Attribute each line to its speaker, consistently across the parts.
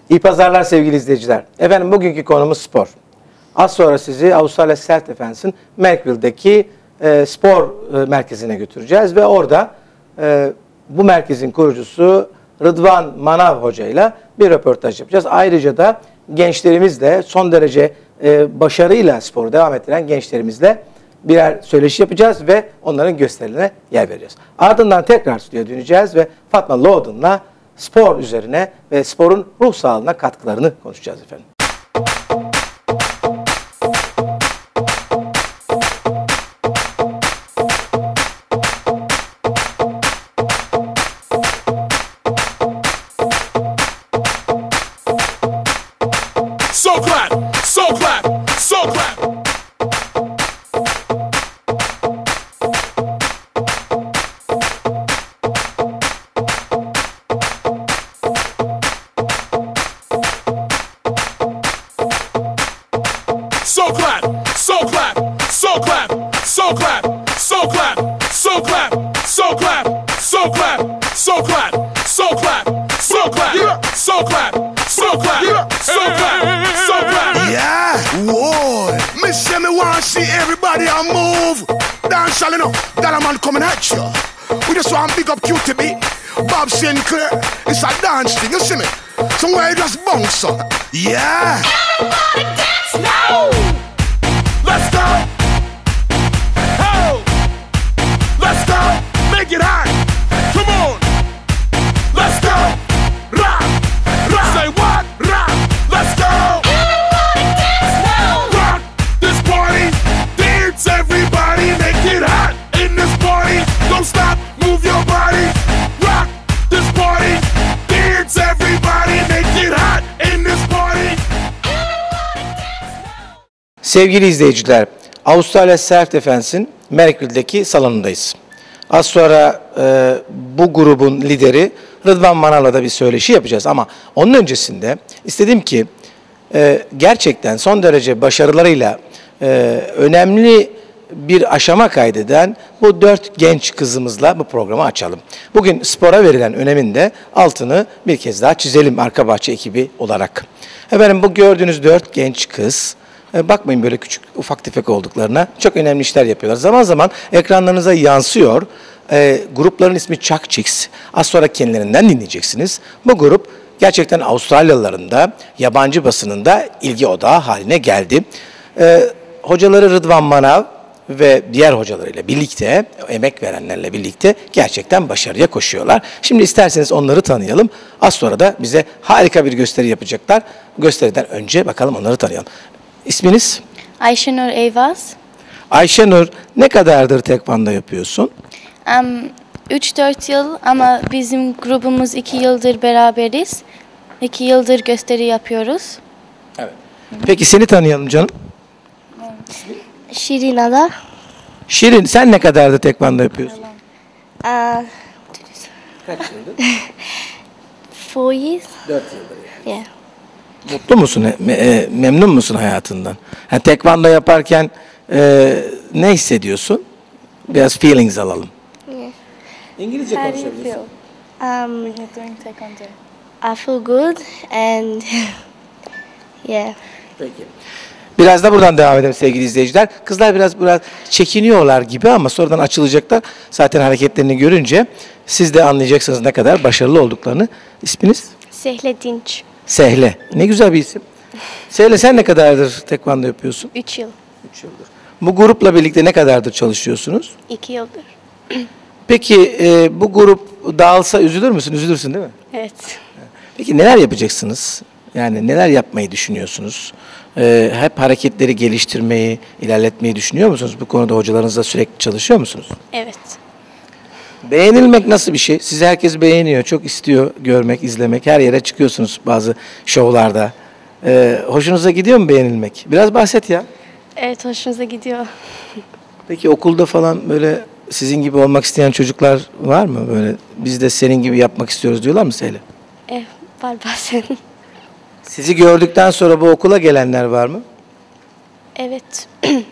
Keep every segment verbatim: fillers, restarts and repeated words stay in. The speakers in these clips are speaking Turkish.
Speaker 1: İyi pazarlar sevgili izleyiciler. Efendim bugünkü konumuz spor. Az sonra sizi Avustralya Self Defense'in Melville'deki e, spor e, merkezine götüreceğiz ve orada e, bu merkezin kurucusu Rıdvan Manav Hoca ile bir röportaj yapacağız. Ayrıca da gençlerimizle son derece e, başarıyla sporu devam ettiren gençlerimizle birer söyleşi yapacağız ve onların gösterilerine yer vereceğiz. Ardından tekrar stüdyoya döneceğiz ve Fatma Lowden'la spor üzerine ve sporun ruh sağlığına katkılarını konuşacağız efendim.
Speaker 2: So clap, so clap, so clap. So clap, so clap, so clap, so clap, so clap, so clap, so clap, so clap, so clap, so clap, so clap, so clap, so clap, so clap, so clap.
Speaker 3: Yeah, whoa. Me say me want see everybody a move. Dance all enough, that a man coming at you. We just want big up Q T B, Bob Sinclair. It's a dance thing, you see me? Somewhere you just bounce up. Yeah.
Speaker 2: Everybody dance now. Let's go. Ho. Let's go. Make it hot. Come on. Let's go. Rock. Rock. Say what? Rock. Let's go. Everybody dance now. Rock this party. Dance everybody. Make it hot in this party. Don't stop. Move your body. Rock this party. Dance everybody. Make it hot in this party.
Speaker 1: Sevgili izleyiciler, Avustralya Self Defense'in Melville'deki salonundayız. Az sonra e, bu grubun lideri Rıdvan Manav'la da bir söyleşi yapacağız. Ama onun öncesinde istedim ki e, gerçekten son derece başarılarıyla e, önemli bir aşama kaydeden bu dört genç kızımızla bu programı açalım. Bugün spora verilen önemin de altını bir kez daha çizelim arka bahçe ekibi olarak. Efendim bu gördüğünüz dört genç kız, bakmayın böyle küçük ufak tefek olduklarına, çok önemli işler yapıyorlar. Zaman zaman ekranlarınıza yansıyor. E, grupların ismi Chuck Chicks. Az sonra kendilerinden dinleyeceksiniz. Bu grup gerçekten Avustralyalıların da yabancı basının da ilgi odağı haline geldi. E, hocaları Rıdvan Manav ve diğer hocalarıyla birlikte, emek verenlerle birlikte gerçekten başarıya koşuyorlar. Şimdi isterseniz onları tanıyalım. Az sonra da bize harika bir gösteri yapacaklar. Gösteriden önce bakalım onları tanıyalım. İsminiz?
Speaker 4: Ayşenur Eyvaz.
Speaker 1: Ayşenur, ne kadardır tekvando yapıyorsun?
Speaker 4: Um, üç dört yıl ama bizim grubumuz iki yıldır beraberiz. iki yıldır gösteri yapıyoruz.
Speaker 1: Evet. Peki seni tanıyalım canım.
Speaker 5: Şirin Ada.
Speaker 1: Şirin, sen ne kadardır tekvando yapıyorsun?
Speaker 5: Uh,
Speaker 1: Kaç yıldır?
Speaker 5: four years.
Speaker 1: Dört yıldır yani.
Speaker 5: Yeah.
Speaker 1: Mutlu musun? Me- e, memnun musun hayatından? Yani tekvando yaparken e, ne hissediyorsun? Biraz feelings alalım.
Speaker 5: Yeah.
Speaker 1: İngilizce
Speaker 4: How do you
Speaker 1: konuşabilirsin.
Speaker 4: feel
Speaker 5: Um,
Speaker 4: when you're doing taekwondo?
Speaker 5: I feel good and yeah.
Speaker 1: Peki. Biraz da buradan devam edelim sevgili izleyiciler. Kızlar biraz biraz çekiniyorlar gibi ama sonradan açılacaklar. Zaten hareketlerini görünce siz de anlayacaksınız ne kadar başarılı olduklarını. İsminiz?
Speaker 5: Sehle Dinç.
Speaker 1: Sehle. Ne güzel bir isim. Sehle, sen ne kadardır tekvando yapıyorsun?
Speaker 5: Üç yıl.
Speaker 1: üç yıldır. Bu grupla birlikte ne kadardır çalışıyorsunuz?
Speaker 5: İki yıldır.
Speaker 1: Peki e, bu grup dağılsa üzülür müsün? Üzülürsün değil mi?
Speaker 5: Evet.
Speaker 1: Peki neler yapacaksınız? Yani neler yapmayı düşünüyorsunuz? Ee, hep hareketleri geliştirmeyi, ilerletmeyi düşünüyor musunuz? Bu konuda hocalarınızla sürekli çalışıyor musunuz?
Speaker 5: Evet.
Speaker 1: Beğenilmek nasıl bir şey? Sizi herkes beğeniyor, çok istiyor görmek, izlemek. Her yere çıkıyorsunuz bazı şovlarda. Ee, hoşunuza gidiyor mu beğenilmek? Biraz bahset ya.
Speaker 5: Evet, hoşunuza gidiyor.
Speaker 1: Peki okulda falan böyle sizin gibi olmak isteyen çocuklar var mı? Böyle biz de senin gibi yapmak istiyoruz diyorlar mı Seyle?
Speaker 5: Evet, var bazen.
Speaker 1: Sizi gördükten sonra bu okula gelenler var mı?
Speaker 5: Evet.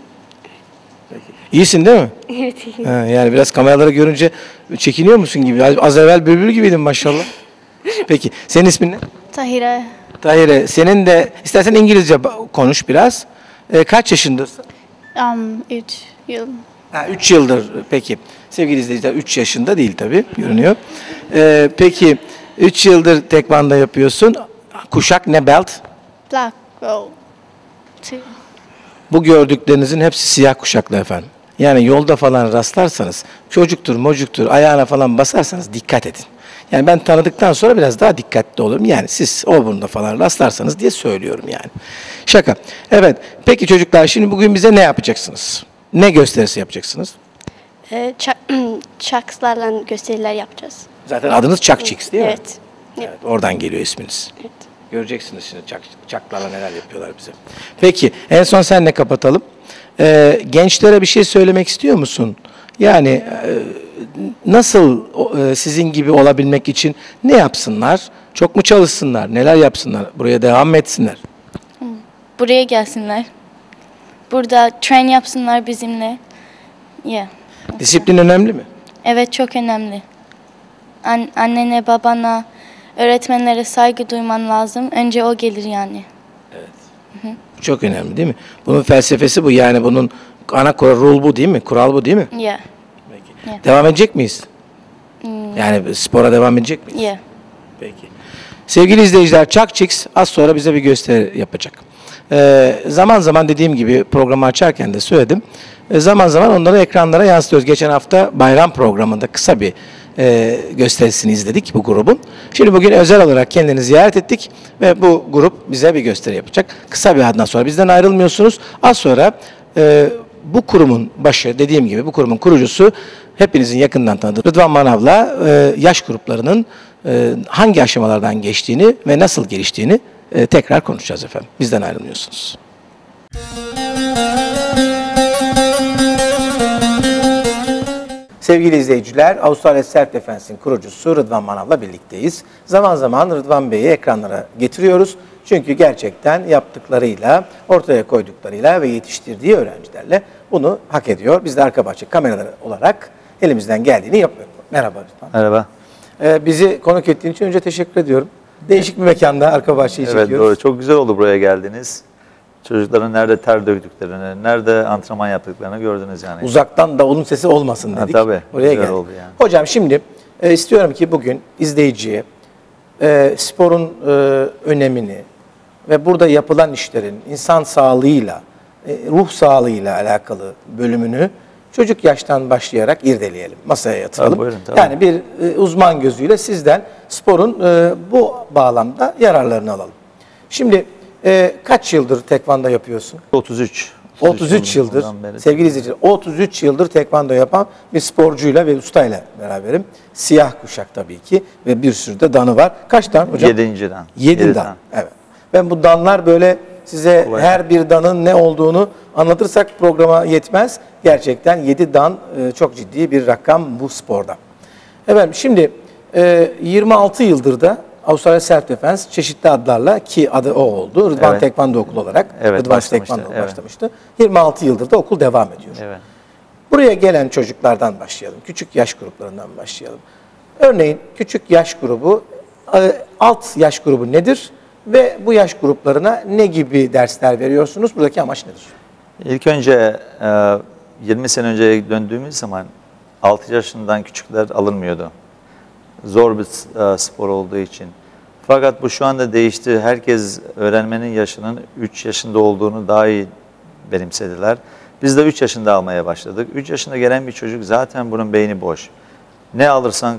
Speaker 1: İyisin değil mi?
Speaker 5: Evet, iyi.
Speaker 1: Ha, yani biraz kameraları görünce çekiniyor musun gibi? Az evvel bülbül gibiydin maşallah. Peki senin ismin ne?
Speaker 5: Tahira.
Speaker 1: Tahir'e senin de istersen İngilizce ba- konuş biraz. Ee, kaç yaşındasın?
Speaker 5: Um, üç yıl.
Speaker 1: Ha, üç yıldır peki. Sevgili izleyiciler üç yaşında değil tabii görünüyor. Ee, peki üç yıldır tekvando yapıyorsun. Kuşak ne belt?
Speaker 5: Black belt. Two.
Speaker 1: Bu gördüklerinizin hepsi siyah kuşaklı efendim. Yani yolda falan rastlarsanız çocuktur mocuktur ayağına falan basarsanız dikkat edin. Yani ben tanıdıktan sonra biraz daha dikkatli olurum. Yani siz o bunda falan rastlarsanız diye söylüyorum yani. Şaka. Evet. Peki çocuklar şimdi bugün bize ne yapacaksınız? Ne gösterisi yapacaksınız?
Speaker 5: Ee, çak, çakslarla gösteriler yapacağız.
Speaker 1: Zaten adınız Chuck Chicks değil mi?
Speaker 5: Evet.
Speaker 1: Evet. Oradan geliyor isminiz.
Speaker 5: Evet.
Speaker 1: Göreceksiniz şimdi çak, çaklarla neler yapıyorlar bize. Peki en son senle kapatalım. Ee, gençlere bir şey söylemek istiyor musun? Yani e, nasıl o, e, sizin gibi olabilmek için ne yapsınlar? Çok mu çalışsınlar? Neler yapsınlar? Buraya devam mı etsinler?
Speaker 4: Buraya gelsinler. Burada train yapsınlar bizimle. Yeah.
Speaker 1: Disiplin önemli mi?
Speaker 4: Evet çok önemli. An- annene, babana, öğretmenlere saygı duyman lazım. Önce o gelir yani.
Speaker 1: Bu çok önemli değil mi? Bunun felsefesi bu. Yani bunun ana kural rule bu değil mi? Kural bu değil mi?
Speaker 4: Yeah.
Speaker 1: Peki. Devam edecek miyiz? Yani spora devam edecek miyiz?
Speaker 4: Yeah.
Speaker 1: Peki. Sevgili izleyiciler, Chuck Chicks az sonra bize bir gösteri yapacak. Ee, zaman zaman dediğim gibi programı açarken de söyledim. Ee, zaman zaman onları ekranlara yansıtıyoruz. Geçen hafta bayram programında kısa bir e, gösterisini izledik bu grubun. Şimdi bugün özel olarak kendini ziyaret ettik ve bu grup bize bir gösteri yapacak. Kısa bir aradan sonra bizden ayrılmıyorsunuz. Az sonra e, bu kurumun başı, dediğim gibi bu kurumun kurucusu hepinizin yakından tanıdığı Rıdvan Manav'la e, yaş gruplarının e, hangi aşamalardan geçtiğini ve nasıl geliştiğini e, tekrar konuşacağız efendim. Bizden ayrılmıyorsunuz. Sevgili izleyiciler, Avustralya Self Defense'in kurucusu Rıdvan Manav'la birlikteyiz. Zaman zaman Rıdvan Bey'i ekranlara getiriyoruz. Çünkü gerçekten yaptıklarıyla, ortaya koyduklarıyla ve yetiştirdiği öğrencilerle bunu hak ediyor. Biz de arka bahçe kameraları olarak elimizden geldiğini yapıyoruz. Merhaba Rıdvan.
Speaker 6: Merhaba.
Speaker 1: Ee, bizi konuk ettiğin için önce teşekkür ediyorum. Değişik bir mekanda arka bahçeyi
Speaker 6: Evet
Speaker 1: çekiyoruz.
Speaker 6: doğru. Çok güzel oldu buraya geldiniz. Çocukların nerede ter döktüklerini, nerede antrenman yaptıklarını gördünüz yani.
Speaker 1: Uzaktan davulun sesi olmasın
Speaker 6: Ha,
Speaker 1: dedik.
Speaker 6: tabii,
Speaker 1: Buraya
Speaker 6: güzel
Speaker 1: geldik.
Speaker 6: oldu yani.
Speaker 1: Hocam şimdi e, istiyorum ki bugün izleyiciye e, sporun e, önemini ve burada yapılan işlerin insan sağlığıyla, e, ruh sağlığıyla alakalı bölümünü çocuk yaştan başlayarak irdeleyelim, masaya yatıralım.
Speaker 6: Tabii, buyurun, tabii.
Speaker 1: Yani bir e, uzman gözüyle sizden sporun e, bu bağlamda yararlarını alalım. Şimdi e, kaç yıldır tekvando yapıyorsun?
Speaker 6: otuz üç.
Speaker 1: otuz üç yıldır,
Speaker 6: beri.
Speaker 1: sevgili izleyiciler, otuz üç yıldır tekvando yapan bir sporcuyla ve ustayla beraberim. Siyah kuşak tabii ki ve bir sürü de danı var. Kaç dan hocam?
Speaker 6: Yedinci dan.
Speaker 1: Yedi
Speaker 6: Yedi
Speaker 1: dan.
Speaker 6: dan.
Speaker 1: Evet. Ben bu danlar böyle size
Speaker 6: Kolay.
Speaker 1: her bir danın ne olduğunu anlatırsak programa yetmez. Gerçekten yedi dan e, çok ciddi bir rakam bu sporda. Efendim şimdi e, yirmi altı yıldır da Avustralya Self Defense çeşitli adlarla ki adı o oldu. Rıdvan
Speaker 6: Evet.
Speaker 1: Tekvando Okulu olarak.
Speaker 6: Evet,
Speaker 1: Rıdvan
Speaker 6: başlamıştı,
Speaker 1: Tekvando
Speaker 6: evet.
Speaker 1: başlamıştı. yirmi altı yıldır da okul devam ediyor.
Speaker 6: Evet.
Speaker 1: Buraya gelen çocuklardan başlayalım. Küçük yaş gruplarından başlayalım. Örneğin küçük yaş grubu, e, alt yaş grubu nedir? Ve bu yaş gruplarına ne gibi dersler veriyorsunuz? Buradaki amaç nedir?
Speaker 6: İlk önce e, yirmi sene önceye döndüğümüz zaman altı yaşından küçükler alınmıyordu. Zor bir e, spor olduğu için. Fakat bu şu anda değişti. Herkes öğrenmenin yaşının üç yaşında olduğunu daha iyi benimsediler. Biz de üç yaşında almaya başladık. üç yaşında gelen bir çocuk zaten bunun beyni boş. Ne alırsan,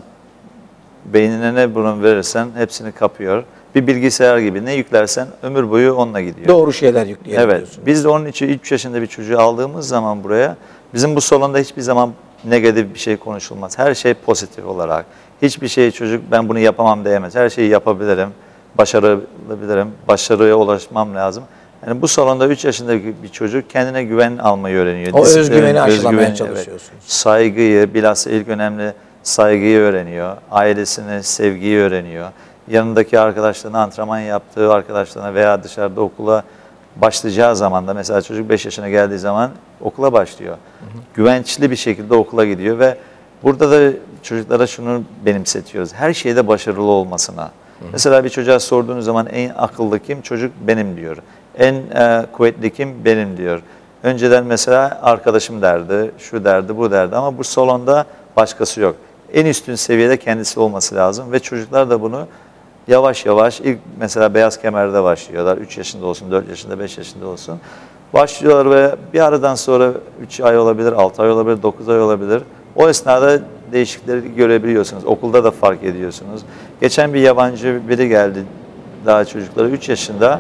Speaker 6: beynine ne bunu verirsen hepsini kapıyor. Bir bilgisayar gibi ne yüklersen ömür boyu onunla gidiyor.
Speaker 1: Doğru şeyler yükleyebiliyorsunuz.
Speaker 6: Evet. Biz de onun için üç yaşında bir çocuğu aldığımız zaman buraya bizim bu salonda hiçbir zaman negatif bir şey konuşulmaz. Her şey pozitif olarak. Hiçbir şey çocuk ben bunu yapamam diyemez. Her şeyi yapabilirim, başarabilirim, başarıya ulaşmam lazım. Yani bu salonda üç yaşındaki bir çocuk kendine güven almayı öğreniyor.
Speaker 1: O
Speaker 6: Disiplin,
Speaker 1: özgüveni aşılamaya
Speaker 6: özgüven,
Speaker 1: çalışıyorsunuz.
Speaker 6: Evet. Saygıyı, bilhassa ilk önemli saygıyı öğreniyor. Ailesine sevgiyi öğreniyor. Yanındaki arkadaşlarına, antrenman yaptığı arkadaşlarına veya dışarıda okula başlayacağı zaman da mesela çocuk beş yaşına geldiği zaman okula başlıyor. Hı hı. Güvençli bir şekilde okula gidiyor ve burada da çocuklara şunu benimsetiyoruz. Her şeyde başarılı olmasına. Hı. Mesela bir çocuğa sorduğunuz zaman en akıllı kim? Çocuk benim diyor. En e, kuvvetli kim? Benim diyor. Önceden mesela arkadaşım derdi, şu derdi, bu derdi ama bu salonda başkası yok. En üstün seviyede kendisi olması lazım ve çocuklar da bunu yavaş yavaş ilk mesela beyaz kemerde başlıyorlar. üç yaşında olsun, dört yaşında, beş yaşında olsun. Başlıyorlar ve bir aradan sonra üç ay olabilir, altı ay olabilir, dokuz ay olabilir. O esnada değişiklikleri görebiliyorsunuz. Okulda da fark ediyorsunuz. Geçen bir yabancı biri geldi daha çocuklara üç yaşında.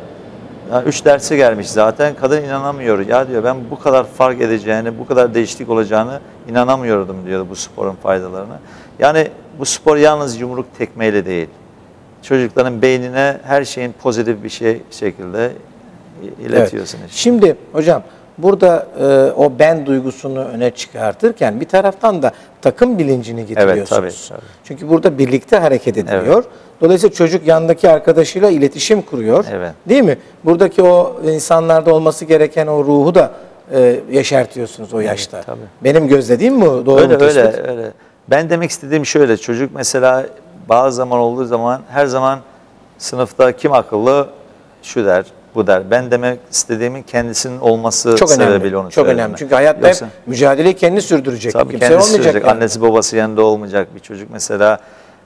Speaker 6: üç derse gelmiş zaten. Kadın inanamıyor. Ya diyor ben bu kadar fark edeceğini, bu kadar değişiklik olacağını inanamıyordum diyor bu sporun faydalarına. Yani bu spor yalnız yumruk tekmeyle değil. Çocukların beynine her şeyin pozitif bir şey şekilde iletiyorsunuz.
Speaker 1: Evet. Şimdi hocam burada e, o ben duygusunu öne çıkartırken bir taraftan da takım bilincini getiriyorsunuz.
Speaker 6: Evet, tabii, tabii.
Speaker 1: Çünkü burada birlikte hareket ediliyor.
Speaker 6: Evet.
Speaker 1: Dolayısıyla çocuk yandaki arkadaşıyla iletişim kuruyor.
Speaker 6: Evet.
Speaker 1: Değil mi? Buradaki o insanlarda olması gereken o ruhu da e, yaşartıyorsunuz o yaşta.
Speaker 6: Evet, tabii.
Speaker 1: Benim gözlediğim bu. Doğru
Speaker 6: öyle,
Speaker 1: mu?
Speaker 6: Öyle, öyle. Ben demek istediğim şöyle. Çocuk mesela bazı zaman olduğu zaman her zaman sınıfta kim akıllı şu der, bu der. Ben demek istediğimin kendisinin olması
Speaker 1: çok
Speaker 6: sebebiyle
Speaker 1: önemli.
Speaker 6: onu
Speaker 1: Çok
Speaker 6: söyledim.
Speaker 1: önemli. Çünkü hayatta
Speaker 6: Yoksa,
Speaker 1: hep mücadeleyi kendi sürdürecek.
Speaker 6: tabii
Speaker 1: Kimse
Speaker 6: kendisi
Speaker 1: olmayacak.
Speaker 6: sürecek.
Speaker 1: Yani.
Speaker 6: Annesi babası yanında olmayacak bir çocuk mesela.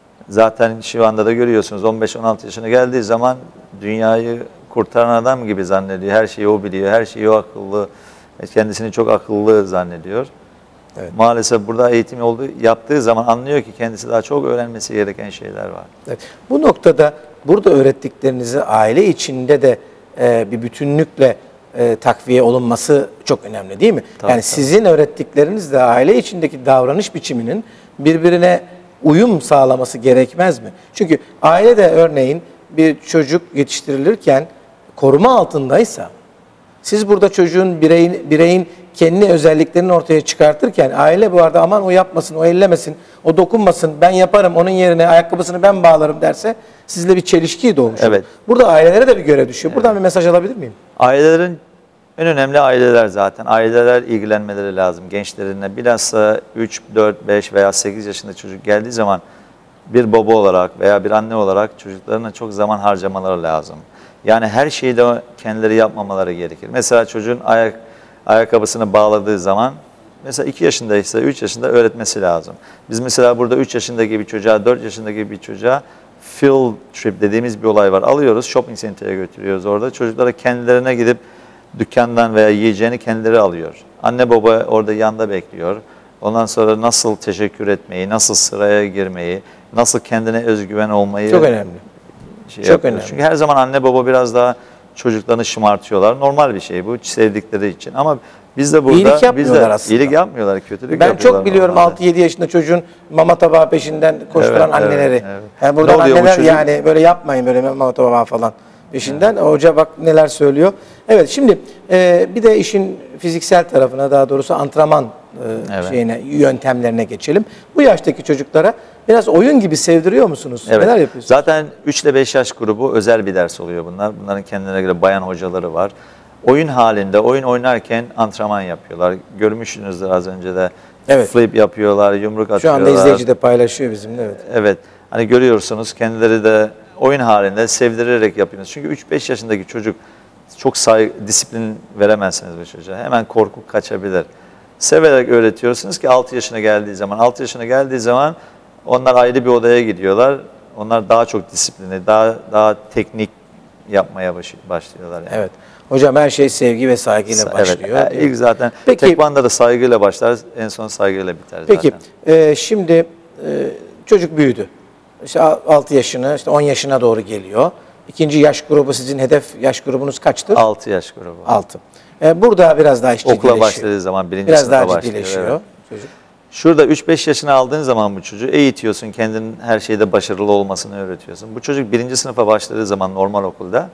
Speaker 6: Zaten şu anda da görüyorsunuz on beş on altı yaşına geldiği zaman dünyayı kurtaran adam gibi zannediyor. Her şeyi o biliyor, her şeyi o akıllı, kendisini çok akıllı zannediyor. Evet. Maalesef burada eğitim olduğu, yaptığı zaman anlıyor ki kendisi daha çok öğrenmesi gereken şeyler var.
Speaker 1: Evet. Bu noktada burada öğrettiklerinizi aile içinde de e, bir bütünlükle e, takviye olunması çok önemli değil mi?
Speaker 6: Tabii,
Speaker 1: yani
Speaker 6: tabii.
Speaker 1: sizin öğrettikleriniz de aile içindeki davranış biçiminin birbirine uyum sağlaması gerekmez mi? Çünkü ailede örneğin bir çocuk yetiştirilirken koruma altındaysa, siz burada çocuğun bireyin, bireyin kendi özelliklerini ortaya çıkartırken aile bu arada aman o yapmasın, o ellemesin, o dokunmasın, ben yaparım, onun yerine ayakkabısını ben bağlarım derse sizle bir çelişki doğmuş.
Speaker 6: Evet.
Speaker 1: Burada ailelere de bir görev düşüyor. Buradan evet. bir mesaj alabilir miyim?
Speaker 6: Ailelerin en önemli aileler zaten. Aileler ilgilenmeleri lazım gençlerine. Bilhassa üç, dört, beş veya sekiz yaşında çocuk geldiği zaman bir baba olarak veya bir anne olarak çocuklarına çok zaman harcamaları lazım. Yani her şeyi de kendileri yapmamaları gerekir. Mesela çocuğun ayak ayakkabısını bağladığı zaman mesela iki yaşındaysa üç yaşında öğretmesi lazım. Biz mesela burada üç yaşındaki bir çocuğa, dört yaşındaki bir çocuğa field trip dediğimiz bir olay var. Alıyoruz, shopping center'e götürüyoruz orada. Çocuklara kendilerine gidip dükkandan veya yiyeceğini kendileri alıyor. Anne baba orada yanında bekliyor. Ondan sonra nasıl teşekkür etmeyi, nasıl sıraya girmeyi, nasıl kendine özgüven olmayı
Speaker 1: çok önemli.
Speaker 6: Şey
Speaker 1: çok
Speaker 6: yapıyor.
Speaker 1: önemli.
Speaker 6: Çünkü her zaman anne baba biraz daha çocuklarını şımartıyorlar. Normal bir şey bu sevdikleri için. Ama biz de burada
Speaker 1: iyilik yapmıyorlar
Speaker 6: biz de
Speaker 1: aslında.
Speaker 6: İyilik yapmıyorlar, kötülük
Speaker 1: ben
Speaker 6: yapıyorlar.
Speaker 1: çok biliyorum
Speaker 6: normalde.
Speaker 1: altı yedi yaşında çocuğun mama tabağı peşinden koşturan
Speaker 6: Evet,
Speaker 1: anneleri.
Speaker 6: evet, evet.
Speaker 1: Yani buradan
Speaker 6: Ne oluyor bu
Speaker 1: anneler
Speaker 6: çocuk?
Speaker 1: yani böyle yapmayın böyle mama tabağı falan peşinden. Evet. Hoca bak neler söylüyor. Evet şimdi e, bir de işin fiziksel tarafına, daha doğrusu antrenman e,
Speaker 6: Evet.
Speaker 1: şeyine, yöntemlerine geçelim. Bu yaştaki çocuklara biraz oyun gibi sevdiriyor musunuz?
Speaker 6: Evet.
Speaker 1: Neler yapıyorsunuz?
Speaker 6: Zaten üç ile beş yaş grubu özel bir ders oluyor bunlar. Bunların kendine göre bayan hocaları var. Oyun halinde, oyun oynarken antrenman yapıyorlar. Görmüşsünüzdür az önce de.
Speaker 1: Evet.
Speaker 6: Flip yapıyorlar, yumruk
Speaker 1: Şu
Speaker 6: atıyorlar.
Speaker 1: anda izleyici de paylaşıyor bizimle. Evet.
Speaker 6: Evet. Hani görüyorsunuz kendileri de oyun halinde sevdirerek yapıyorsunuz. Çünkü üç beş yaşındaki çocuk çok saygı, disiplin veremezsiniz bu çocuğa. Hemen korku kaçabilir. Severek öğretiyorsunuz ki altı yaşına geldiği zaman, altı yaşına geldiği zaman onlar ayrı bir odaya gidiyorlar. Onlar daha çok disiplinli, daha daha teknik yapmaya baş, başlıyorlar. Yani.
Speaker 1: Evet. Hocam her şey sevgi ve saygıyla başlıyor.
Speaker 6: Evet. İlk zaten
Speaker 1: Peki,
Speaker 6: tekvanda da saygıyla başlar, en son saygıyla biter
Speaker 1: peki,
Speaker 6: zaten.
Speaker 1: Peki e, şimdi e, çocuk büyüdü. İşte altı yaşına, işte on yaşına doğru geliyor. İkinci yaş grubu, sizin hedef yaş grubunuz kaçtır?
Speaker 6: altı yaş grubu.
Speaker 1: altı. E, burada biraz daha ciddileşiyor.
Speaker 6: Okula başladığı zaman birinci
Speaker 1: biraz
Speaker 6: sınıfa
Speaker 1: daha
Speaker 6: başlıyor.
Speaker 1: ciddileşiyor
Speaker 6: Evet.
Speaker 1: çocuk.
Speaker 6: Şurada üç beş yaşına aldığın zaman bu çocuğu eğitiyorsun, kendinin her şeyde başarılı olmasını öğretiyorsun. Bu çocuk birinci sınıfa başladığı zaman normal okulda,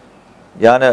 Speaker 6: yani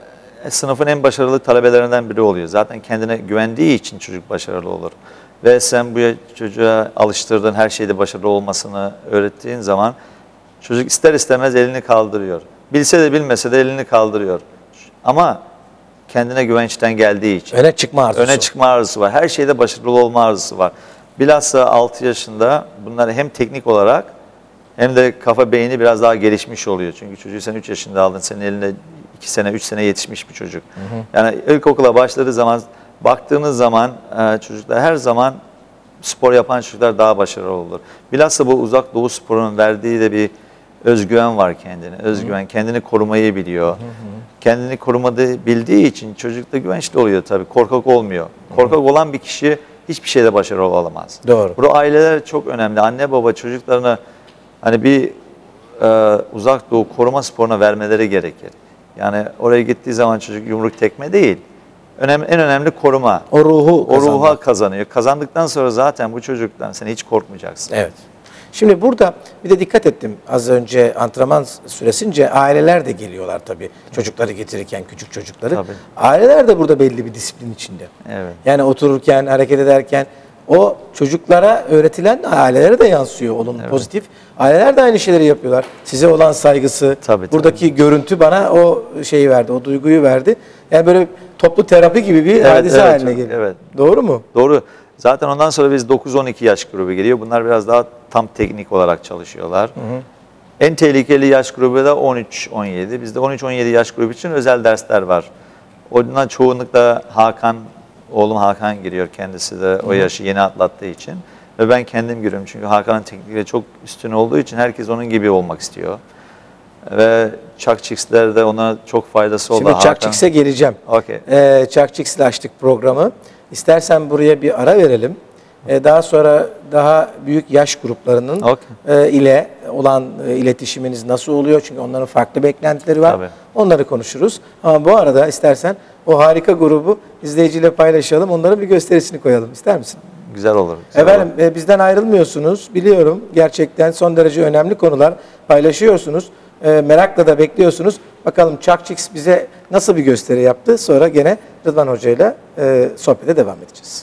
Speaker 6: e, sınıfın en başarılı talebelerinden biri oluyor. Zaten kendine güvendiği için çocuk başarılı olur. Ve sen bu çocuğa alıştırdığın her şeyde başarılı olmasını öğrettiğin zaman çocuk ister istemez elini kaldırıyor. Bilse de bilmese de elini kaldırıyor. Ama kendine güvençten geldiği için.
Speaker 1: Öne çıkma arzusu.
Speaker 6: Öne çıkma arzusu var. Her şeyde başarılı olma arzusu var. Bilhassa altı yaşında bunlar hem teknik olarak Hem de kafa beyni biraz daha gelişmiş oluyor. Çünkü çocuğu sen üç yaşında aldın, senin elinde iki sene, üç sene yetişmiş bir çocuk. Hı hı. Yani ilkokula başladığı zaman, baktığınız zaman e, çocuklar her zaman spor yapan çocuklar daha başarılı olur. Bilhassa bu uzak doğu sporunun verdiği de bir özgüven var kendine. Özgüven, hı. kendini korumayı biliyor. Hı hı. Kendini korumadığı bildiği için çocukta güvençli oluyor tabii. Korkak olmuyor. Korkak hı hı. olan bir kişi hiçbir şeyde başarılı olamaz.
Speaker 1: Doğru.
Speaker 6: Burada aileler çok önemli. Anne baba çocuklarına hani bir e, uzak doğu koruma sporuna vermeleri gerekir. Yani oraya gittiği zaman çocuk yumruk tekme değil. Önemli, en önemli koruma.
Speaker 1: O ruhu
Speaker 6: o ruha kazanıyor. Kazandıktan sonra zaten bu çocuktan sen hiç korkmayacaksın.
Speaker 1: Evet. Şimdi burada bir de dikkat ettim. Az önce antrenman süresince aileler de geliyorlar tabii. Çocukları getirirken, küçük çocukları. Tabii. Aileler de burada belli bir disiplin içinde.
Speaker 6: Evet.
Speaker 1: Yani otururken, hareket ederken o çocuklara öğretilen ailelere de yansıyor olumlu, evet. pozitif. Aileler de aynı şeyleri yapıyorlar. Size olan saygısı,
Speaker 6: tabii,
Speaker 1: buradaki
Speaker 6: tabii.
Speaker 1: görüntü bana o şeyi verdi, o duyguyu verdi. Yani böyle toplu terapi gibi bir evet, hadise
Speaker 6: evet,
Speaker 1: haline geliyor.
Speaker 6: Evet.
Speaker 1: Doğru mu?
Speaker 6: Doğru. Zaten ondan sonra biz dokuz on iki yaş grubu geliyor. Bunlar biraz daha tam teknik olarak çalışıyorlar. Hı hı. En tehlikeli yaş grubu da on üç on yedi. Bizde on üç on yedi yaş grubu için özel dersler var. Ondan çoğunlukla Hakan, oğlum Hakan giriyor. Kendisi de o yaşı yeni atlattığı için. Ve ben kendim giriyorum. Çünkü Hakan'ın teknikleri çok üstün olduğu için herkes onun gibi olmak istiyor. Ve Chuck Chicks'ler de ona çok faydası oldu.
Speaker 1: Şimdi Chuck Chicks'e geleceğim.
Speaker 6: Okay.
Speaker 1: Ee, Chuck Chicks'le açtık programı. İstersen buraya bir ara verelim. Ee, daha sonra daha büyük yaş gruplarının okay. e, ile olan e, iletişiminiz nasıl oluyor? Çünkü onların farklı beklentileri var. Tabii. Onları konuşuruz. Ama bu arada istersen o harika grubu izleyiciyle paylaşalım. Onların bir gösterisini koyalım. İster misin?
Speaker 6: Güzel olur. Güzel
Speaker 1: Efendim
Speaker 6: olur.
Speaker 1: E, bizden ayrılmıyorsunuz. Biliyorum gerçekten son derece önemli konular paylaşıyorsunuz. E, merakla da bekliyorsunuz. Bakalım Chuck Chicks bize nasıl bir gösteri yaptı? Sonra gene Rıdvan Hoca ile e, sohbete devam edeceğiz.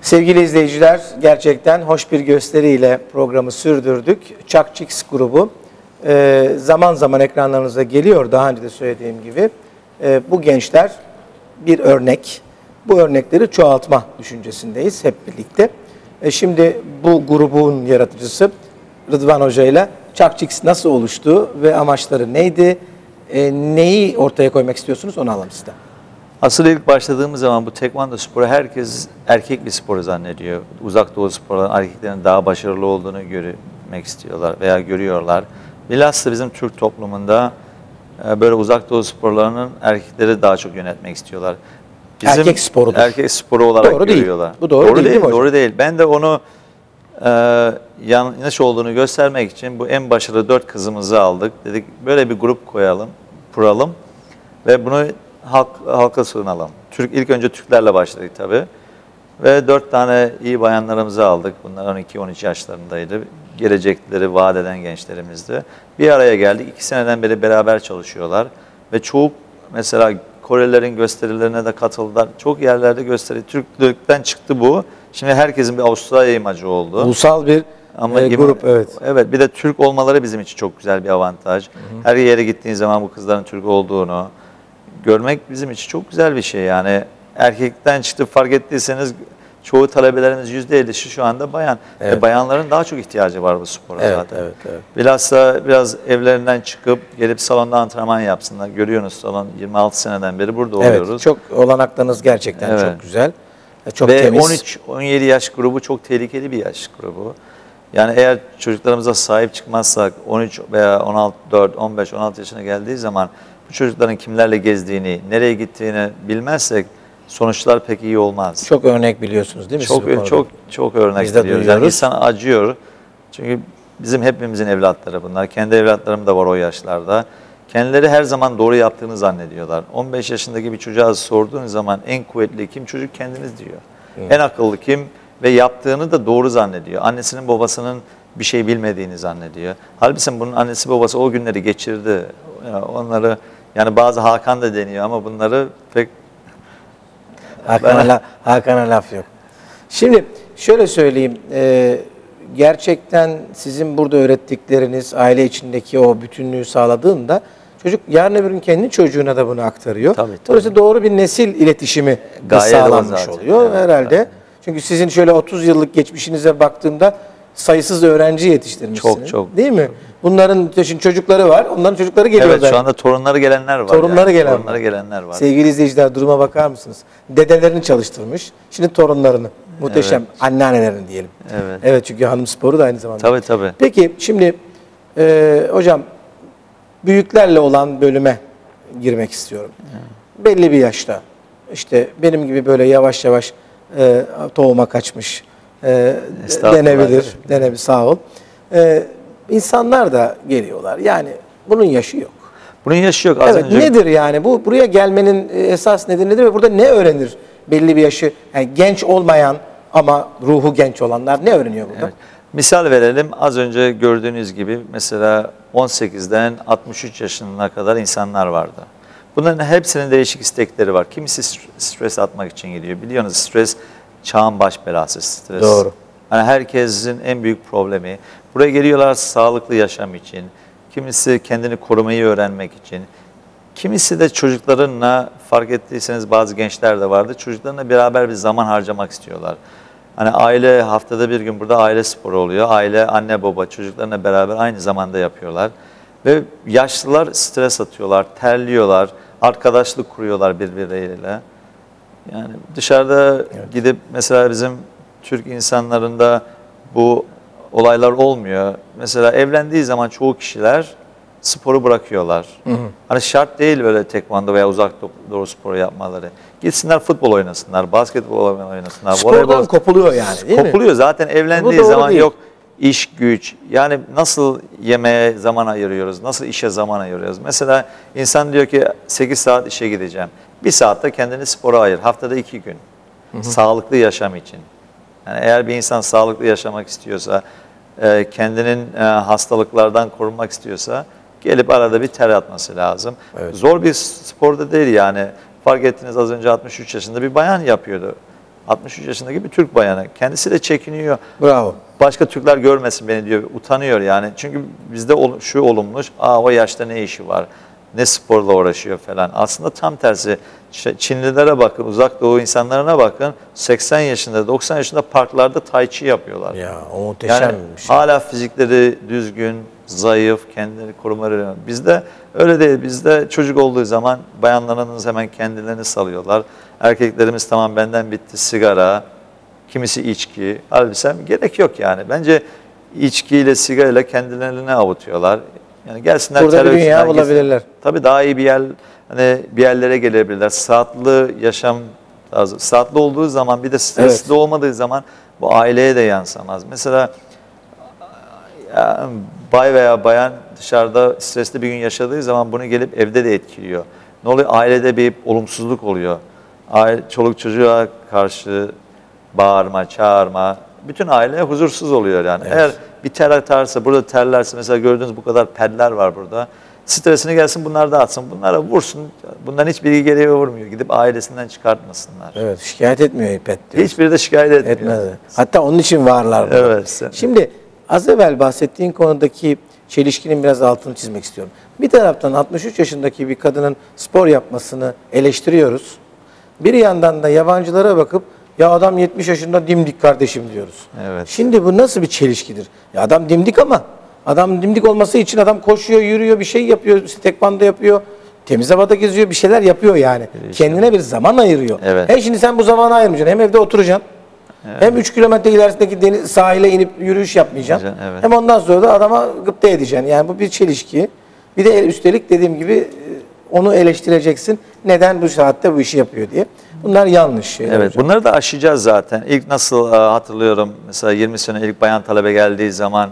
Speaker 1: Sevgili izleyiciler, gerçekten hoş bir gösteriyle programı sürdürdük. Chuck Chicks grubu e, zaman zaman ekranlarınıza geliyor, daha önce de söylediğim gibi. E, bu gençler bir örnek. Bu örnekleri çoğaltma düşüncesindeyiz hep birlikte. E, şimdi bu grubun yaratıcısı Rıdvan Hoca ile Chuck Chicks nasıl oluştu ve amaçları neydi? E, neyi ortaya koymak istiyorsunuz, onu alalım sizden.
Speaker 6: Asıl ilk başladığımız zaman bu tekvando sporu herkes erkek bir sporu zannediyor. Uzak doğu sporların erkeklerin daha başarılı olduğunu görmek istiyorlar veya görüyorlar. Bilhassa bizim Türk toplumunda böyle uzak doğu sporlarının erkekleri daha çok yönetmek istiyorlar. Bizim
Speaker 1: erkek sporudur.
Speaker 6: Erkek sporu olarak
Speaker 1: doğru
Speaker 6: görüyorlar.
Speaker 1: Değil. Bu doğru, doğru değil, değil mi hocam?
Speaker 6: Doğru değil. Ben de onu e, yanlış olduğunu göstermek için bu en başarılı dört kızımızı aldık. Dedik böyle bir grup koyalım, kuralım ve bunu halk, halka sunalım. Türk, ilk önce Türklerle başladık tabii. Ve dört tane iyi bayanlarımızı aldık. Bunlar on iki on üç yaşlarındaydı. Gelecekleri vaat eden gençlerimizdi. Bir araya geldik. İki seneden beri beraber çalışıyorlar. Ve çoğu mesela Korelilerin gösterilerine de katıldılar. Çok yerlerde gösteri. Türklükten çıktı bu. Şimdi herkesin bir Avustralya imajı oldu.
Speaker 1: Ulusal bir
Speaker 6: Ama
Speaker 1: e, grup, evet.
Speaker 6: Evet, bir de Türk olmaları bizim için çok güzel bir avantaj. Hı hı. Her yere gittiğin zaman bu kızların Türk olduğunu görmek bizim için çok güzel bir şey. Yani erkekten çıktı, fark ettiyseniz çoğu talebelerimiz yüzde ellisi şu anda bayan.
Speaker 1: Evet.
Speaker 6: Ve bayanların daha çok ihtiyacı var bu spora
Speaker 1: Evet,
Speaker 6: zaten.
Speaker 1: evet, evet.
Speaker 6: Bilhassa biraz evlerinden çıkıp gelip salonda antrenman yapsınlar. Görüyorsunuz, salon yirmi altı seneden beri burada oluyoruz.
Speaker 1: Evet, çok olanaklarınız gerçekten
Speaker 6: Evet.
Speaker 1: çok güzel. Çok
Speaker 6: Ve
Speaker 1: temiz.
Speaker 6: on üç on yedi yaş grubu çok tehlikeli bir yaş grubu. Yani eğer çocuklarımıza sahip çıkmazsak on üç veya on altı, dört, on beş, on altı yaşına geldiği zaman bu çocukların kimlerle gezdiğini, nereye gittiğini bilmezsek sonuçlar pek iyi olmaz.
Speaker 1: Çok örnek biliyorsunuz değil mi?
Speaker 6: Çok
Speaker 1: siz bu konuda?
Speaker 6: çok çok örnek
Speaker 1: Biz de
Speaker 6: biliyoruz.
Speaker 1: duyuyoruz.
Speaker 6: Yani insan acıyor. Çünkü bizim hepimizin evlatları bunlar. Kendi evlatlarım da var o yaşlarda. Kendileri her zaman doğru yaptığını zannediyorlar. on beş yaşındaki bir çocuğa sorduğun zaman en kuvvetli kim? Çocuk kendiniz diyor. Hı. En akıllı kim? Ve yaptığını da doğru zannediyor. Annesinin babasının bir şey bilmediğini zannediyor. Halbuki bunun annesi babası o günleri geçirdi. Yani onları, yani bazı Hakan da deniyor ama bunları pek...
Speaker 1: Hakan'a, la, Hakan'a laf yok. Şimdi şöyle söyleyeyim. E, gerçekten sizin burada öğrettikleriniz aile içindeki o bütünlüğü sağladığında çocuk yarın öbür gün kendi çocuğuna da bunu aktarıyor.
Speaker 6: Tabii, tabii.
Speaker 1: Dolayısıyla doğru bir nesil iletişimi
Speaker 6: Gayet
Speaker 1: sağlanmış oluyor
Speaker 6: evet,
Speaker 1: herhalde.
Speaker 6: evet.
Speaker 1: Çünkü sizin şöyle otuz yıllık geçmişinize baktığımda sayısız öğrenci yetiştirmişsiniz.
Speaker 6: Çok, çok.
Speaker 1: Değil mi? Bunların şimdi çocukları var. Onların çocukları geliyor.
Speaker 6: Evet, şu anda torunları gelenler var.
Speaker 1: Torunları
Speaker 6: yani.
Speaker 1: gelen
Speaker 6: torunları
Speaker 1: var.
Speaker 6: gelenler var.
Speaker 1: Sevgili izleyiciler, duruma bakar mısınız? Dedelerini çalıştırmış. Şimdi torunlarını. Muhteşem.
Speaker 6: Evet.
Speaker 1: Anneannelerini diyelim.
Speaker 6: Evet.
Speaker 1: Evet, çünkü hanım sporu da aynı zamanda.
Speaker 6: Tabii tabii.
Speaker 1: Peki şimdi e, hocam büyüklerle olan bölüme girmek istiyorum. Evet. Belli bir yaşta işte benim gibi böyle yavaş yavaş e, tohuma kaçmış e, denebilir. Denebilir, sağ ol. E, insanlar da geliyorlar. Yani bunun yaşı yok.
Speaker 6: Bunun yaşı yok. Az
Speaker 1: Evet,
Speaker 6: önce...
Speaker 1: nedir yani? Bu buraya gelmenin esas nedeni nedir ve burada ne öğrenir belli bir yaşı? Yani genç olmayan ama ruhu genç olanlar ne öğreniyor burada?
Speaker 6: Evet. Misal verelim. Az önce gördüğünüz gibi mesela on sekizden altmış üç yaşına kadar insanlar vardı. Bunların hepsinin değişik istekleri var. Kimisi stres atmak için geliyor. Biliyorsunuz stres çağın baş belası, stres.
Speaker 1: Doğru.
Speaker 6: Yani herkesin en büyük problemi. Buraya geliyorlar sağlıklı yaşam için. Kimisi kendini korumayı öğrenmek için. Kimisi de çocuklarınla, fark ettiyseniz bazı gençler de vardı. Çocuklarına beraber bir zaman harcamak istiyorlar. Hani aile haftada bir gün burada aile sporu oluyor. Aile, anne baba çocuklarına beraber aynı zamanda yapıyorlar. Ve yaşlılar stres atıyorlar, terliyorlar, arkadaşlık kuruyorlar birbirleriyle. Yani dışarıda evet. Gidip mesela bizim Türk insanlarında bu olaylar olmuyor. Mesela evlendiği zaman çoğu kişiler sporu bırakıyorlar. Hı hı. Hani şart değil böyle tekvando veya uzak doğu sporu yapmaları. Gitsinler futbol oynasınlar, basketbol oynasınlar.
Speaker 1: Spordan
Speaker 6: voleybol...
Speaker 1: kopuluyor yani değil mi?
Speaker 6: Kopuluyor zaten evlendiği zaman
Speaker 1: değil.
Speaker 6: Yok iş güç. Yani nasıl yemeğe zaman ayırıyoruz, nasıl işe zaman ayırıyoruz. Mesela insan diyor ki sekiz saat işe gideceğim. Bir saatte kendini spora ayır. Haftada iki gün. Hı hı. Sağlıklı yaşam için. Yani eğer bir insan sağlıklı yaşamak istiyorsa, kendinin hastalıklardan korunmak istiyorsa gelip arada bir ter atması lazım. Evet. Zor bir sporda değil yani. Fark ettiniz az önce altmış üç yaşında bir bayan yapıyordu. altmış üç yaşındaki bir Türk bayanı. Kendisi de çekiniyor.
Speaker 1: Bravo.
Speaker 6: Başka Türkler görmesin beni diyor. Utanıyor yani. Çünkü bizde ol, şu olumlu, aa o yaşta ne işi var? Ne sporla uğraşıyor falan. Aslında tam tersi. Çinlilere bakın, uzak doğu insanlarına bakın. seksen yaşında, doksan yaşında parklarda tai chi yapıyorlar.
Speaker 1: Ya o muhteşem
Speaker 6: Yani
Speaker 1: bir şey.
Speaker 6: hala fizikleri düzgün, zayıf, kendileri korumaları. Bizde öyle değil. Bizde çocuk olduğu zaman bayanlarımız hemen kendilerini salıyorlar. Erkeklerimiz tamam benden bitti sigara, kimisi içki. Halbuki gerek yok yani. Bence içkiyle, sigarayla kendilerini avutuyorlar. Yani gelsinler
Speaker 1: Burada bir
Speaker 6: terör
Speaker 1: dünya
Speaker 6: içinden
Speaker 1: bulabilirler.
Speaker 6: gitsin. Tabii daha iyi bir yer, hani bir yerlere gelebilirler. Saatli yaşam tarzı. Saatli olduğu zaman bir de stresli
Speaker 1: Evet.
Speaker 6: olmadığı zaman bu aileye de yansımaz. Mesela ya, bay veya bayan dışarıda stresli bir gün yaşadığı zaman bunu gelip evde de etkiliyor. Ne oluyor? Ailede bir olumsuzluk oluyor. Aile, çoluk çocuğa karşı bağırma, çağırma. Bütün aile huzursuz oluyor yani.
Speaker 1: Evet.
Speaker 6: Eğer bir ter atarsa, burada terlerse, mesela gördüğünüz bu kadar pedler var burada. Stresini gelsin bunlar da atsın, bunlara vursun. Bunların hiçbiri geriye vurmuyor. Gidip ailesinden çıkartmasınlar.
Speaker 1: Evet, şikayet etmiyor İpek diyor.
Speaker 6: Hiçbiri de şikayet etmiyor.
Speaker 1: Etmez. Hatta onun için varlar burada.
Speaker 6: Evet, sen-
Speaker 1: Şimdi az evvel bahsettiğin konudaki çelişkinin biraz altını çizmek istiyorum. Bir taraftan altmış üç yaşındaki bir kadının spor yapmasını eleştiriyoruz. Bir yandan da yabancılara bakıp ya adam yetmiş yaşında dimdik kardeşim diyoruz.
Speaker 6: Evet.
Speaker 1: Şimdi bu nasıl bir çelişkidir? Ya adam dimdik ama adam dimdik olması için adam koşuyor, yürüyor, bir şey yapıyor, işte tekvando yapıyor. Temiz havada geziyor, bir şeyler yapıyor yani. Kendine bir zaman ayırıyor.
Speaker 6: Evet.
Speaker 1: He şimdi sen bu zamanı ayırmayacaksın. Hem evde oturacaksın. Hem üç kilometre ilerisindeki deniz, sahile inip yürüyüş yapmayacaksın.
Speaker 6: Evet.
Speaker 1: Hem ondan sonra da adama gıpta edeceksin. Yani bu bir çelişki. Bir de üstelik dediğim gibi e, onu eleştireceksin. Neden bu saatte bu işi yapıyor diye. Bunlar yanlış şeyler.
Speaker 6: Evet,
Speaker 1: hocam.
Speaker 6: bunları da aşacağız zaten. İlk nasıl e, hatırlıyorum, mesela yirmi sene ilk bayan talebe geldiği zaman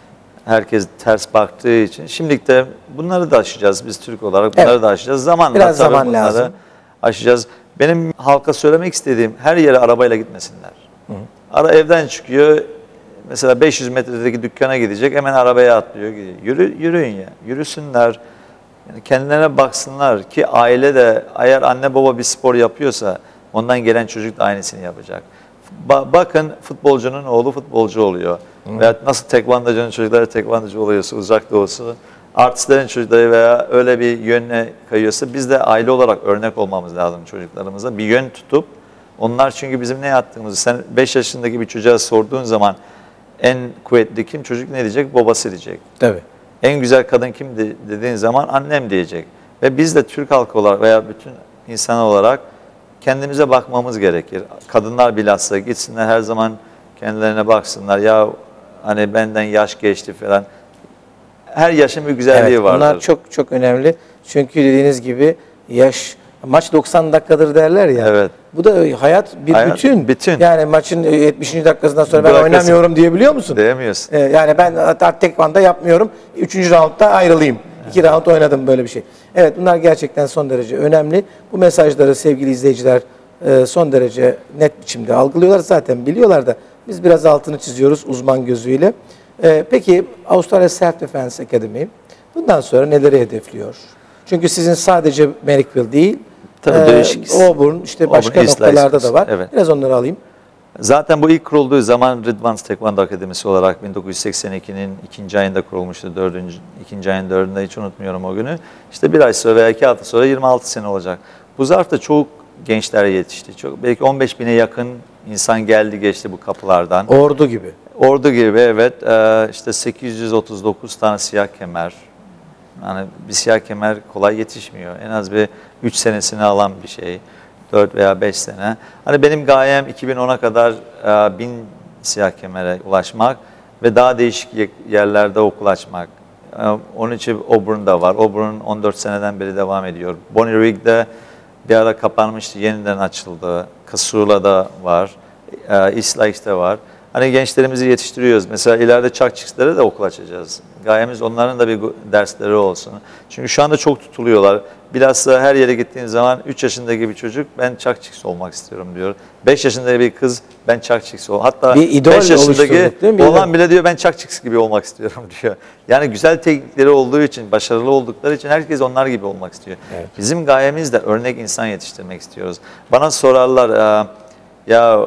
Speaker 6: herkes ters baktığı için. Şimdilik de bunları da aşacağız biz Türk olarak. Bunları
Speaker 1: Evet.
Speaker 6: da aşacağız. Zamanla
Speaker 1: Biraz
Speaker 6: tabii
Speaker 1: zaman
Speaker 6: bunları
Speaker 1: lazım.
Speaker 6: aşacağız. Benim halka söylemek istediğim her yere arabayla gitmesinler. Ara evden çıkıyor. Mesela beş yüz metredeki dükkana gidecek. Hemen arabaya atlıyor. Gidiyor. Yürü, yürüyün ya. Yürüsünler. Yani kendilerine baksınlar ki aile de eğer anne baba bir spor yapıyorsa ondan gelen çocuk da aynısını yapacak. Ba- bakın futbolcunun oğlu futbolcu oluyor. Veya nasıl tekvandocunun çocukları tekvandocu oluyorsa uzak doğusu. Artistlerin çocukları veya öyle bir yöne kayıyorsa biz de aile olarak örnek olmamız lazım çocuklarımıza. Bir yön tutup onlar çünkü bizim ne yaptığımızı sen beş yaşındaki bir çocuğa sorduğun zaman en kuvvetli kim çocuk ne diyecek? Babası diyecek.
Speaker 1: Tabii.
Speaker 6: En güzel kadın kim de- dediğin zaman annem diyecek. Ve biz de Türk halkı olarak veya bütün insan olarak kendimize bakmamız gerekir. Kadınlar bilhassa gitsinler her zaman kendilerine baksınlar. Ya hani benden yaş geçti falan. Her yaşın bir güzelliği
Speaker 1: Evet,
Speaker 6: vardır.
Speaker 1: bunlar çok çok önemli. Çünkü dediğiniz gibi yaş maç doksan dakikadır derler ya.
Speaker 6: Evet.
Speaker 1: Bu da hayat bir
Speaker 6: Hayat,
Speaker 1: bütün.
Speaker 6: bütün.
Speaker 1: Yani maçın yetmişinci dakikasından sonra ben
Speaker 6: Bırakırsın.
Speaker 1: oynamıyorum diyebiliyor musun?
Speaker 6: Diyemiyorsun.
Speaker 1: Ee, yani ben hatta tekvanda yapmıyorum. Üçüncü roundda ayrılayım. İki round oynadım böyle bir şey. Evet bunlar gerçekten son derece önemli. Bu mesajları sevgili izleyiciler e, son derece net biçimde algılıyorlar. Zaten biliyorlar da biz biraz altını çiziyoruz uzman gözüyle. E, peki Avustralya Self Defense Academy bundan sonra neleri hedefliyor? Çünkü sizin sadece Merrickville değil,
Speaker 6: Tabii
Speaker 1: e,
Speaker 6: değişik.
Speaker 1: Auburn işte başka
Speaker 6: Auburn, East
Speaker 1: noktalarda
Speaker 6: License.
Speaker 1: da var.
Speaker 6: Evet.
Speaker 1: Biraz onları alayım.
Speaker 6: Zaten bu ilk kurulduğu zaman Ridvans Tekvando Akademisi olarak bin dokuz yüz seksen ikinin ikinci ayında kurulmuştu. Dördüncü, ikinci ayın dördünde hiç unutmuyorum o günü. İşte bir ay sonra veya iki hafta sonra yirmi altı sene olacak. Bu zarfta çok gençler yetişti. Çok, belki on beş bine yakın insan geldi geçti bu kapılardan.
Speaker 1: Ordu gibi.
Speaker 6: Ordu gibi evet. Ee, işte sekiz yüz otuz dokuz tane siyah kemer. Yani bir siyah kemer kolay yetişmiyor. En az bir üç senesini alan bir şey. dört veya beş sene. Hani benim gayem iki bin ona kadar e, bin siyah kemere ulaşmak ve daha değişik yerlerde okul açmak. E, onun için Auburn'da var. Auburn on dört seneden beri devam ediyor. Bonnyrig'de bir ara kapanmıştı, yeniden açıldı. Kasula'da var. E, East Lakes'te var. Hani gençlerimizi yetiştiriyoruz. Mesela ileride Çakçık'lara da okul açacağız. Gayemiz onların da bir dersleri olsun. Çünkü şu anda çok tutuluyorlar. Bilhassa her yere gittiğin zaman üç yaşındaki bir çocuk ben Çakçıks olmak istiyorum diyor. beş yaşındaki bir kız ben Çakçıks ol. Hatta
Speaker 1: Bir idol
Speaker 6: beş yaşındaki
Speaker 1: oluşturduk, değil mi?
Speaker 6: olan bile diyor ben Çakçıks gibi olmak istiyorum diyor. Yani güzel teknikleri olduğu için, başarılı oldukları için herkes onlar gibi olmak istiyor.
Speaker 1: Evet.
Speaker 6: Bizim gayemiz de örnek insan yetiştirmek istiyoruz. Bana sorarlar ya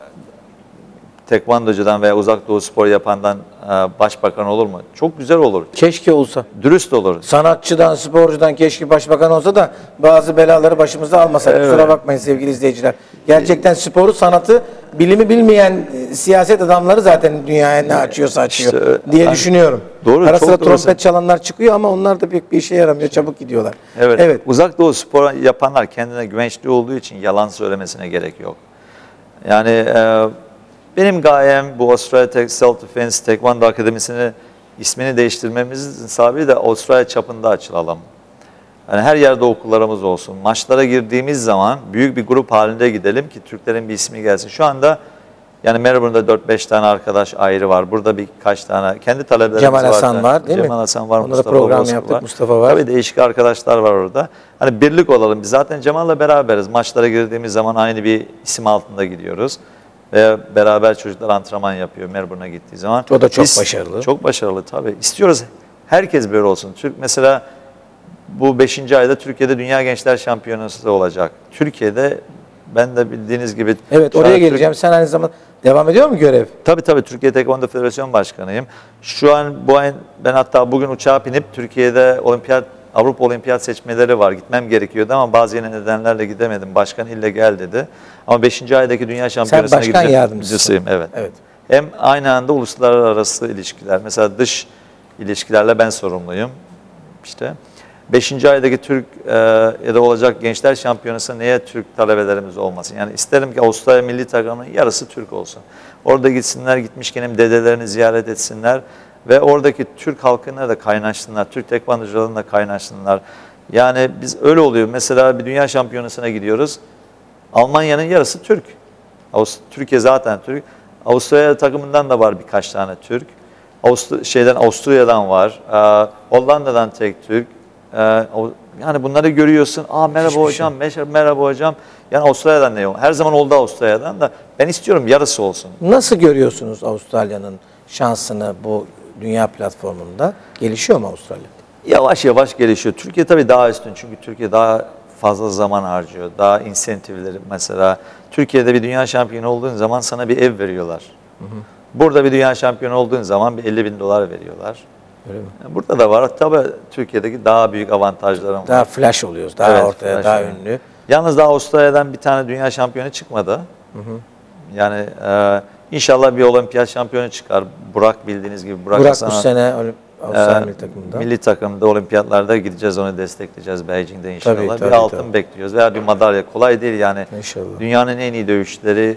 Speaker 6: tekvandocudan veya uzak doğu spor yapandan e, başbakan olur mu? Çok güzel olur.
Speaker 1: Keşke olsa.
Speaker 6: Dürüst olur.
Speaker 1: Sanatçıdan, sporcudan keşke başbakan olsa da bazı belaları başımıza almasak.
Speaker 6: Evet.
Speaker 1: Kusura bakmayın sevgili izleyiciler. Gerçekten sporu, sanatı, bilimi bilmeyen e, siyaset adamları zaten dünyaya ne açıyorsa açıyor
Speaker 6: İşte,
Speaker 1: diye
Speaker 6: hani,
Speaker 1: düşünüyorum.
Speaker 6: doğru,
Speaker 1: Ara
Speaker 6: çok
Speaker 1: sıra
Speaker 6: doğrusun.
Speaker 1: trompet çalanlar çıkıyor ama onlar da pek bir işe yaramıyor. Çabuk gidiyorlar.
Speaker 6: Evet.
Speaker 1: Evet.
Speaker 6: Uzak doğu spor yapanlar kendine güvençli olduğu için yalan söylemesine gerek yok. Yani e, benim gayem bu Australia Self Defense Taekwondo Akademisi'ni ismini değiştirmemizin sahibi de Avustralya çapında açılalım. Yani her yerde okullarımız olsun. Maçlara girdiğimiz zaman büyük bir grup halinde gidelim ki Türklerin bir ismi gelsin. Şu anda yani Melbourne'da dört beş tane arkadaş ayrı var. Burada birkaç tane kendi talebelerimiz
Speaker 1: Cemal
Speaker 6: var.
Speaker 1: Hasan var değil mi?
Speaker 6: Cemal Hasan var,
Speaker 1: Onunla da
Speaker 6: Mustafa
Speaker 1: program
Speaker 6: Bozkurt
Speaker 1: yaptık,
Speaker 6: var.
Speaker 1: Mustafa var.
Speaker 6: Tabii değişik arkadaşlar var orada. Hani birlik olalım. Biz zaten Cemal'la beraberiz. Maçlara girdiğimiz zaman aynı bir isim altında gidiyoruz. Ve beraber çocuklar antrenman yapıyor Melbourne'a gittiği zaman.
Speaker 1: O da çok
Speaker 6: Biz,
Speaker 1: başarılı.
Speaker 6: Çok başarılı tabii. İstiyoruz herkes böyle olsun. Türk mesela bu beşinci ayda Türkiye'de Dünya Gençler Şampiyonası olacak. Türkiye'de ben de bildiğiniz gibi...
Speaker 1: Evet,
Speaker 6: şu
Speaker 1: oraya
Speaker 6: an
Speaker 1: geleceğim.
Speaker 6: Türk-
Speaker 1: Sen aynı zamanda devam ediyor mu görev?
Speaker 6: Tabii tabii Türkiye Taekwondo Federasyon Başkanıyım. Şu an bu ay ben hatta bugün uçağa binip Türkiye'de olimpiyat Avrupa Olimpiyat seçmeleri var. Gitmem gerekiyordu ama bazı yine nedenlerle gidemedim. Başkan ille gel dedi. Ama beşinci aydaki Dünya Şampiyonası'na
Speaker 1: başkan
Speaker 6: gideceğim.
Speaker 1: yardımcısısın.
Speaker 6: Evet.
Speaker 1: Evet.
Speaker 6: Hem aynı anda uluslararası ilişkiler. Mesela dış ilişkilerle ben sorumluyum. İşte beşinci aydaki Türk e, ya da olacak Gençler Şampiyonası neye Türk talebelerimiz olmasın? Yani isterim ki Avustralya milli takımının yarısı Türk olsun. Orada gitsinler, gitmişken hem dedelerini ziyaret etsinler ve oradaki Türk halkına da kaynaşsınlar, Türk tekvandocularına da kaynaşsınlar. Yani biz öyle oluyor. Mesela bir dünya şampiyonasına gidiyoruz. Almanya'nın yarısı Türk. Avust- Türkiye zaten Türk. Avustralya takımından da var birkaç tane Türk. Avust şeyden Avusturya'dan var. Ee, Hollanda'dan tek Türk. Ee, yani bunları görüyorsun. Aa merhaba
Speaker 1: Hiçbir
Speaker 6: hocam, şey. merhaba hocam. Yani Avustralya'dan ne yok? Her zaman oldu Avustralya'dan da. Ben istiyorum yarısı olsun.
Speaker 1: Nasıl görüyorsunuz Avustralya'nın şansını bu dünya platformunda? Gelişiyor mu Avustralya?
Speaker 6: Yavaş yavaş gelişiyor. Türkiye tabii daha üstün çünkü Türkiye daha fazla zaman harcıyor. Daha insentifleri mesela. Türkiye'de bir dünya şampiyonu olduğun zaman sana bir ev veriyorlar. Hı hı. Burada bir dünya şampiyonu olduğun zaman bir elli bin dolar veriyorlar.
Speaker 1: Öyle mi?
Speaker 6: Burada da var. Tabii Türkiye'deki daha büyük avantajlarım var.
Speaker 1: Daha flash oluyoruz, daha
Speaker 6: Evet,
Speaker 1: ortaya,
Speaker 6: flash
Speaker 1: daha
Speaker 6: oluyor.
Speaker 1: ünlü.
Speaker 6: Yalnız daha Avustralya'dan bir tane dünya şampiyonu çıkmadı. Hı hı. Yani e, inşallah bir olimpiyat şampiyonu çıkar. Burak bildiğiniz gibi. Burak,
Speaker 1: Burak
Speaker 6: Hasan'a-
Speaker 1: bu sene Olim- Avustralya
Speaker 6: Ee,
Speaker 1: milli takımında.
Speaker 6: Milli takımda olimpiyatlarda gideceğiz, onu destekleyeceğiz Beijing'de inşallah.
Speaker 1: Tabii, tabii,
Speaker 6: bir altın
Speaker 1: tabii.
Speaker 6: bekliyoruz veya bir madalya. Kolay değil yani.
Speaker 1: İnşallah.
Speaker 6: Dünyanın en iyi dövüşleri.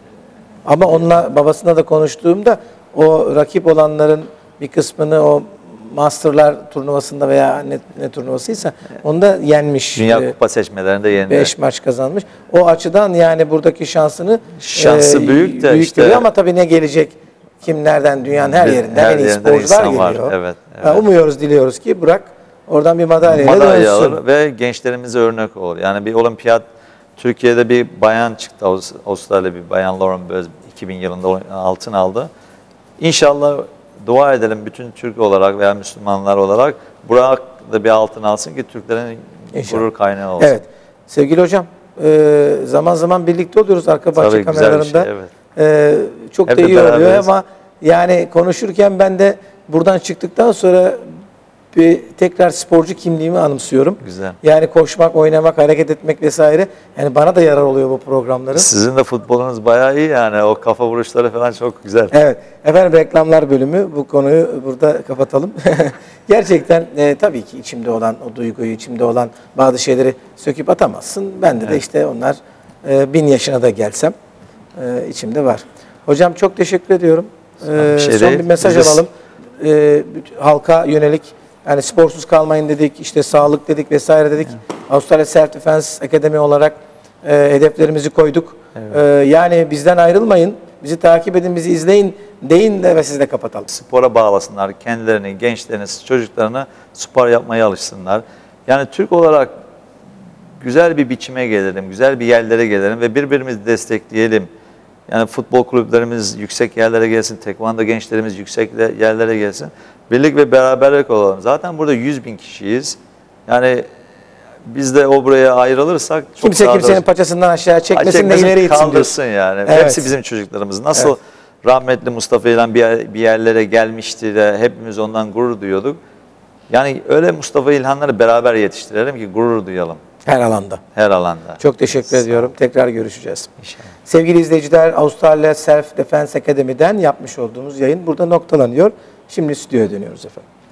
Speaker 1: Ama onunla babasına da konuştuğumda o rakip olanların bir kısmını o Master'lar turnuvasında veya ne, ne turnuvasıysa onda yenmiş.
Speaker 6: Dünya
Speaker 1: Ee,
Speaker 6: Kupa seçmelerinde yendi.
Speaker 1: Beş maç kazanmış. O açıdan yani buradaki şansını
Speaker 6: Şansı büyük de işte-
Speaker 1: görüyor ama tabii ne gelecek? Kim nereden? Dünyanın her
Speaker 6: Her
Speaker 1: yerinden en iyi
Speaker 6: yerinden
Speaker 1: sporcular
Speaker 6: insan var.
Speaker 1: geliyor.
Speaker 6: Evet,
Speaker 1: Ha,
Speaker 6: evet.
Speaker 1: umuyoruz, diliyoruz ki Burak oradan bir madalyayla
Speaker 6: Madalya
Speaker 1: dönsün.
Speaker 6: alır ve gençlerimize örnek olur. Yani bir olimpiyat, Türkiye'de bir bayan çıktı, Avust- Avustralya bir bayan Lauren Böz iki bin yılında ol- altın aldı. İnşallah dua edelim bütün Türk olarak veya Müslümanlar olarak Burak da bir altın alsın ki Türklerin
Speaker 1: İnşallah.
Speaker 6: gurur kaynağı olsun.
Speaker 1: Evet. Sevgili hocam, e, zaman zaman birlikte oluyoruz arka bahçe
Speaker 6: Tabii, güzel bir şey,
Speaker 1: kameralarında.
Speaker 6: evet.
Speaker 1: E, çok
Speaker 6: Hep
Speaker 1: da
Speaker 6: de
Speaker 1: iyi oluyor
Speaker 6: beraberiz.
Speaker 1: ama yani konuşurken ben de buradan çıktıktan sonra bir tekrar sporcu kimliğimi anımsıyorum.
Speaker 6: Güzel.
Speaker 1: Yani koşmak, oynamak, hareket etmek vesaire. Yani bana da yarar oluyor bu programların.
Speaker 6: Sizin de futbolunuz bayağı iyi yani. O kafa vuruşları falan çok güzel.
Speaker 1: Evet. Efendim reklamlar bölümü, bu konuyu burada kapatalım. Gerçekten e, tabii ki içimde olan o duyguyu, içimde olan bazı şeyleri söküp atamazsın. Bende de
Speaker 6: Evet.
Speaker 1: işte onlar e, bin yaşına da gelsem e, içimde var. Hocam çok teşekkür ediyorum. E,
Speaker 6: Bir şey
Speaker 1: son
Speaker 6: değil.
Speaker 1: bir mesaj
Speaker 6: Biz de-
Speaker 1: alalım. E, bütün- halka yönelik yani sporsuz kalmayın dedik, işte sağlık dedik vesaire dedik. Avustralya Self Defense Akademi olarak e, hedeflerimizi koyduk. E, yani bizden ayrılmayın, bizi takip edin, bizi izleyin deyin de ve siz de kapatalım.
Speaker 6: Spora bağlasınlar. Kendilerini, gençlerini, çocuklarını spor yapmaya alışsınlar. Yani Türk olarak güzel bir biçime gelelim, güzel bir yerlere gelelim ve birbirimizi destekleyelim. Yani futbol kulüplerimiz yüksek yerlere gelsin, tekvando gençlerimiz yüksek yerlere gelsin. Birlik ve beraberlik olalım. Zaten burada yüz bin kişiyiz. Yani biz de o buraya ayrılırsak çok
Speaker 1: Kimse
Speaker 6: daha
Speaker 1: kimsenin
Speaker 6: doğru-
Speaker 1: paçasından aşağı çekmesin de
Speaker 6: Çekmesin,
Speaker 1: ileri itsin
Speaker 6: kaldırsın
Speaker 1: diyorsun.
Speaker 6: yani.
Speaker 1: Evet.
Speaker 6: Hepsi bizim çocuklarımız. Nasıl
Speaker 1: Evet.
Speaker 6: rahmetli Mustafa İlhan bir, yer- bir yerlere gelmişti de hepimiz ondan gurur duyuyorduk. Yani öyle Mustafa İlhanları beraber yetiştirelim ki gurur duyalım
Speaker 1: Her alanda.
Speaker 6: her alanda.
Speaker 1: Çok teşekkür ediyorum. Tekrar görüşeceğiz.
Speaker 6: İnşallah.
Speaker 1: Sevgili izleyiciler, Avustralya Self Defense Academy'den yapmış olduğumuz yayın burada noktalanıyor. Şimdi stüdyoya dönüyoruz efendim.